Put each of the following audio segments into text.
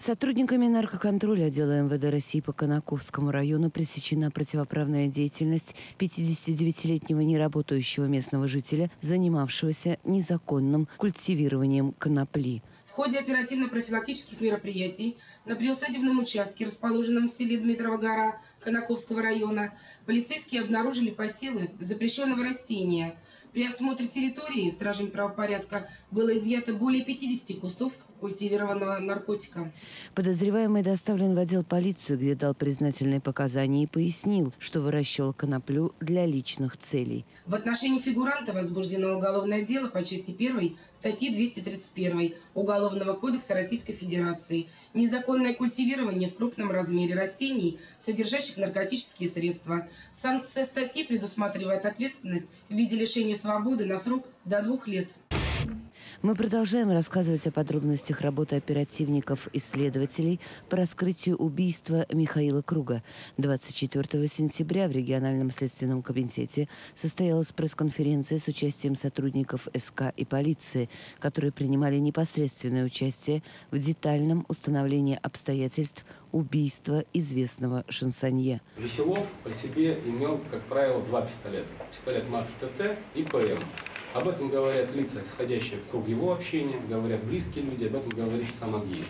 Сотрудниками наркоконтроля отдела МВД России по Конаковскому району пресечена противоправная деятельность 59-летнего неработающего местного жителя, занимавшегося незаконным культивированием конопли. В ходе оперативно-профилактических мероприятий на приусадебном участке, расположенном в селе Дмитрова гора Конаковского района, полицейские обнаружили посевы запрещенного растения. При осмотре территории стражами правопорядка было изъято более 50 кустов культивированного наркотика. Подозреваемый доставлен в отдел полиции, где дал признательные показания и пояснил, что выращивал коноплю для личных целей. В отношении фигуранта возбуждено уголовное дело по части 1 статьи 231 Уголовного кодекса Российской Федерации «Незаконное культивирование в крупном размере растений, содержащих наркотические средства». Санкция статьи предусматривает ответственность в виде лишения свободы на срок до 2 лет. Мы продолжаем рассказывать о подробностях работы оперативников-исследователей по раскрытию убийства Михаила Круга. 24 сентября в региональном следственном комитете состоялась пресс-конференция с участием сотрудников СК и полиции, которые принимали непосредственное участие в детальном установлении обстоятельств убийства известного шансонье. Веселов при себе имел, как правило, 2 пистолета. Пистолет марки ТТ и ПМ. Об этом говорят лица, исходящие в круг его общения, говорят близкие люди, об этом говорит сам Агиев.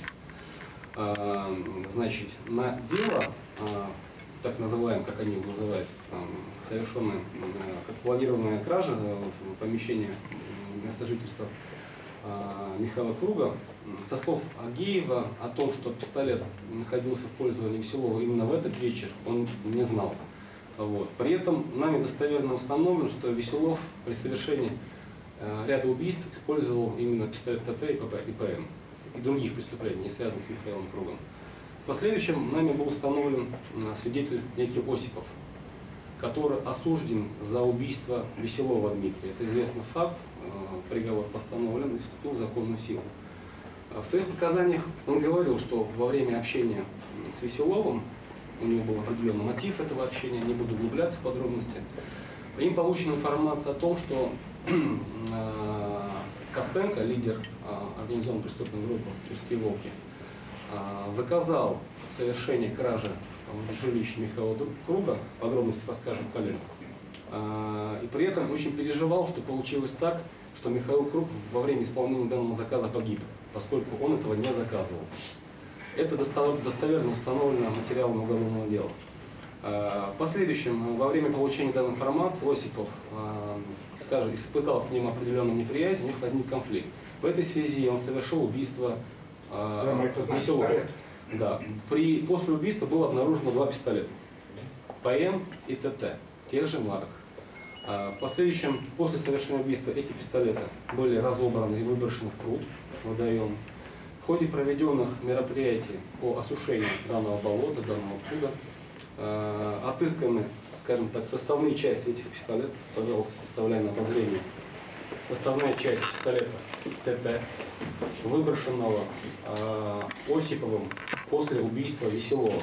Значит, на дело, так называемое, как они его называют, совершенная, как планированная кража в помещении места жительства Михаила Круга, со слов Агиева о том, что пистолет находился в пользовании Веселова именно в этот вечер, он не знал. Вот. При этом нами достоверно установлено, что Веселов при совершении ряда убийств использовал именно пистолет ТТ и ПМ, и других преступлений, не связанных с Михаилом Кругом. В последующем нами был установлен свидетель некий Осипов, который осужден за убийство Веселова Дмитрия. Это известный факт, приговор постановлен и вступил в законную силу. В своих показаниях он говорил, что во время общения с Веселовым, у него был определенный мотив этого общения, не буду углубляться в подробности. Им получена информация о том, что Костенко, лидер организованной преступной группы «Тверские волки», заказал совершение кражи в жилище Михаила Круга, подробности расскажет коллега, и при этом очень переживал, что получилось так, что Михаил Круг во время исполнения данного заказа погиб, поскольку он этого не заказывал. Это достоверно установлено материалом уголовного дела. В последующем, во время получения данной информации, Осипов, скажем, испытал к ним определенную неприязнь, у них возник конфликт. В этой связи он совершил убийство Веселова. Да. После убийства было обнаружено 2 пистолета. ПМ и ТТ, тех же марок. В последующем, после совершения убийства, эти пистолеты были разобраны и выброшены в пруд, в водоем. В ходе проведенных мероприятий по осушению данного болота, данного пруда, отысканы, скажем так, составные части этих пистолетов, пожалуйста, представляем на обозрение. Составная часть пистолета ТТ, выброшенного Осиповым после убийства Веселова.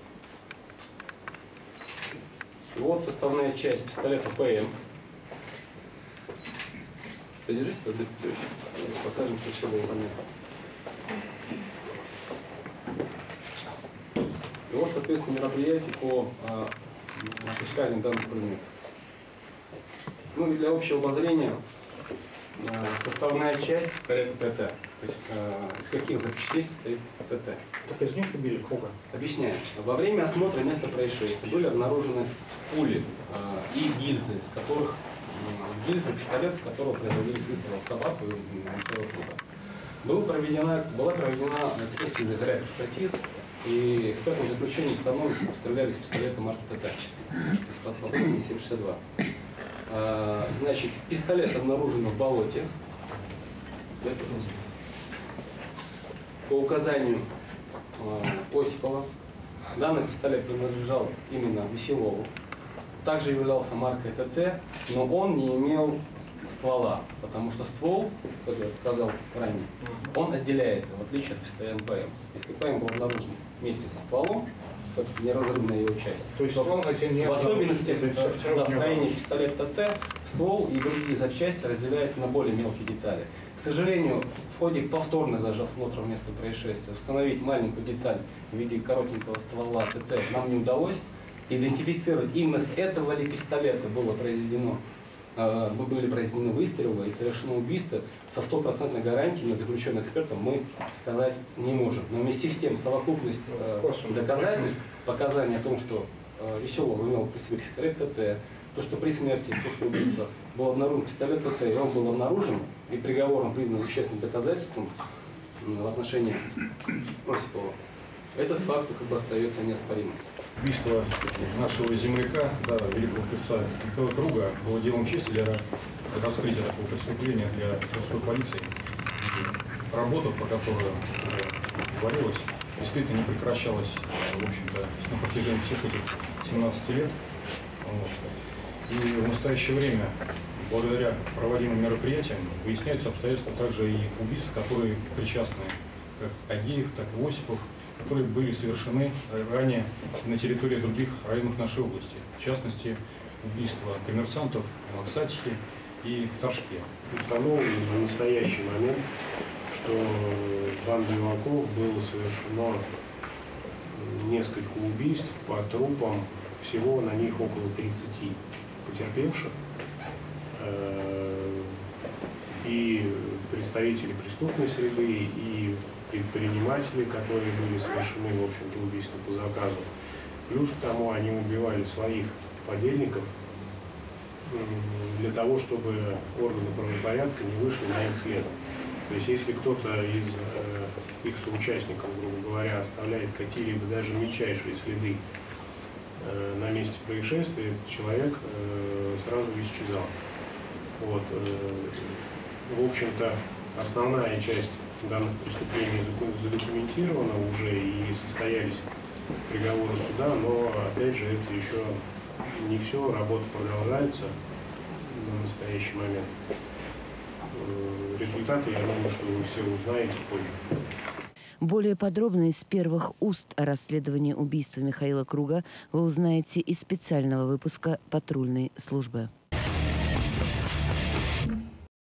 И вот составная часть пистолета ПМ. Подержите, покажем, что все было понятно. И вот, соответственно, мероприятие по отысканию данных предметов. Ну и для общего обозрения составная часть пистолета ТТ. То есть из каких запчастей состоит ТТ. Так из них убили Круга. Объясняю. Во время осмотра места происшествия были обнаружены пули и гильзы, пистолет, с которого производились выстрелы в собаку и Михаила Круга. Была проведена экспертиза, ряд экспертиз, и экспертное заключение установлено, что стреляли из пистолета марки ТТ, из-под патронами 7,62. Значит, пистолет обнаружен в болоте. По указанию Осипова, данный пистолет принадлежал именно Веселову. Также являлся маркой ТТ, но он не имел ствола, потому что ствол, как я показал ранее, он отделяется, в отличие от пистолета ПМ. Если ПМ был обнаружен вместе со стволом, как неразрывная его часть. То есть ствол эти не В особенности обнаружен. строения пистолет ТТ, ствол и другие запчасти разделяются на более мелкие детали. К сожалению, в ходе повторных даже осмотров места происшествия установить маленькую деталь в виде коротенького ствола ТТ нам не удалось. Идентифицировать именно с этого ли пистолета были произведены выстрелы и совершено убийство со стопроцентной гарантией над заключенным экспертом мы сказать не можем. Но вместе с тем совокупность доказательств, показания о том, что Веселов имел при себе пистолет ТТ, то, что при смерти после убийства был обнаружен пистолет ТТ, и он был обнаружен и приговором признан вещественным доказательством в отношении Осипова, этот факт как бы остается неоспоримым. Убийство нашего земляка, да, великого певца Михаила Круга, было делом чести для раскрытия такого преступления для городской полиции. И работа, по которой уже говорилось, действительно не прекращалась, в общем-то, на протяжении всех этих 17 лет. Вот. И в настоящее время, благодаря проводимым мероприятиям, выясняются обстоятельства также и убийств, которые причастны как Агеев, так и Осипов, которые были совершены ранее на территории других районов нашей области. В частности, убийства коммерсантов в Оксатихе и в Торжке. Установлено на настоящий момент, что бандой Лаков было совершено несколько убийств по трупам, всего на них около 30 потерпевших. И представители преступной среды, и предприниматели, которые были совершены, в общем-то, убийства по заказу. Плюс к тому они убивали своих подельников для того, чтобы органы правопорядка не вышли на их след. То есть если кто-то из их соучастников, грубо говоря, оставляет какие-либо даже мельчайшие следы на месте происшествия, этот человек сразу исчезал. Вот. В общем-то, основная часть данных преступлений задокументировано уже и состоялись приговоры суда, но опять же это еще не все, работа продолжается на настоящий момент. Результаты, я думаю, что вы все узнаете позже. Более подробно из первых уст о расследовании убийства Михаила Круга вы узнаете из специального выпуска патрульной службы.